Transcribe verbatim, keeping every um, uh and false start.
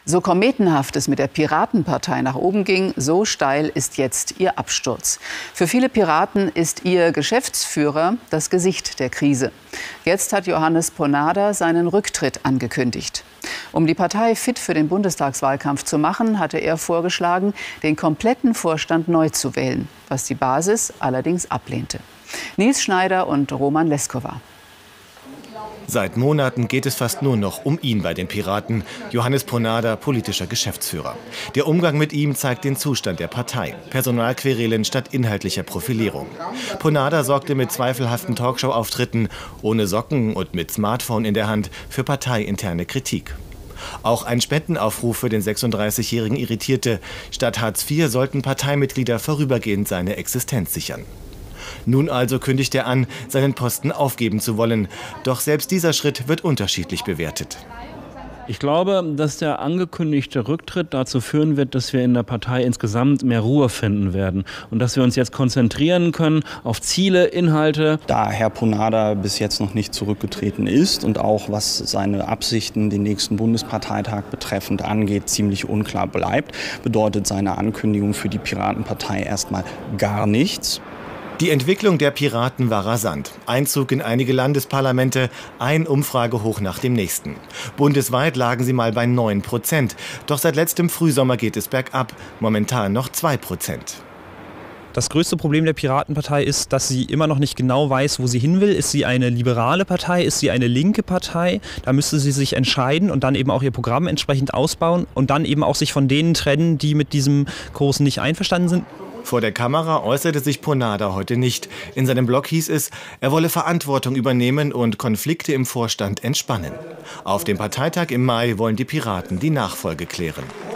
So kometenhaft es mit der Piratenpartei nach oben ging, so steil ist jetzt ihr Absturz. Für viele Piraten ist ihr Geschäftsführer das Gesicht der Krise. Jetzt hat Johannes Ponada seinen Rücktritt angekündigt. Um die Partei fit für den Bundestagswahlkampf zu machen, hatte er vorgeschlagen, den kompletten Vorstand neu zu wählen, was die Basis allerdings ablehnte. Nils Schneider und Roman Leskova. Seit Monaten geht es fast nur noch um ihn bei den Piraten. Johannes Ponada, politischer Geschäftsführer. Der Umgang mit ihm zeigt den Zustand der Partei. Personalquerelen statt inhaltlicher Profilierung. Ponada sorgte mit zweifelhaften Talkshow-Auftritten, ohne Socken und mit Smartphone in der Hand, für parteiinterne Kritik. Auch ein Spendenaufruf für den sechsunddreißigjährigen irritierte. Statt Hartz vier sollten Parteimitglieder vorübergehend seine Existenz sichern. Nun also kündigt er an, seinen Posten aufgeben zu wollen. Doch selbst dieser Schritt wird unterschiedlich bewertet. Ich glaube, dass der angekündigte Rücktritt dazu führen wird, dass wir in der Partei insgesamt mehr Ruhe finden werden und dass wir uns jetzt konzentrieren können auf Ziele, Inhalte. Da Herr Ponada bis jetzt noch nicht zurückgetreten ist und auch was seine Absichten den nächsten Bundesparteitag betreffend angeht, ziemlich unklar bleibt, bedeutet seine Ankündigung für die Piratenpartei erstmal gar nichts. Die Entwicklung der Piraten war rasant. Einzug in einige Landesparlamente, ein Umfragehoch nach dem nächsten. Bundesweit lagen sie mal bei neun Prozent. Doch seit letztem Frühsommer geht es bergab, momentan noch zwei Prozent. Das größte Problem der Piratenpartei ist, dass sie immer noch nicht genau weiß, wo sie hin will. Ist sie eine liberale Partei? Ist sie eine linke Partei? Da müsste sie sich entscheiden und dann eben auch ihr Programm entsprechend ausbauen und dann eben auch sich von denen trennen, die mit diesem Kurs nicht einverstanden sind. Vor der Kamera äußerte sich Ponada heute nicht. In seinem Blog hieß es, er wolle Verantwortung übernehmen und Konflikte im Vorstand entspannen. Auf dem Parteitag im Mai wollen die Piraten die Nachfolge klären.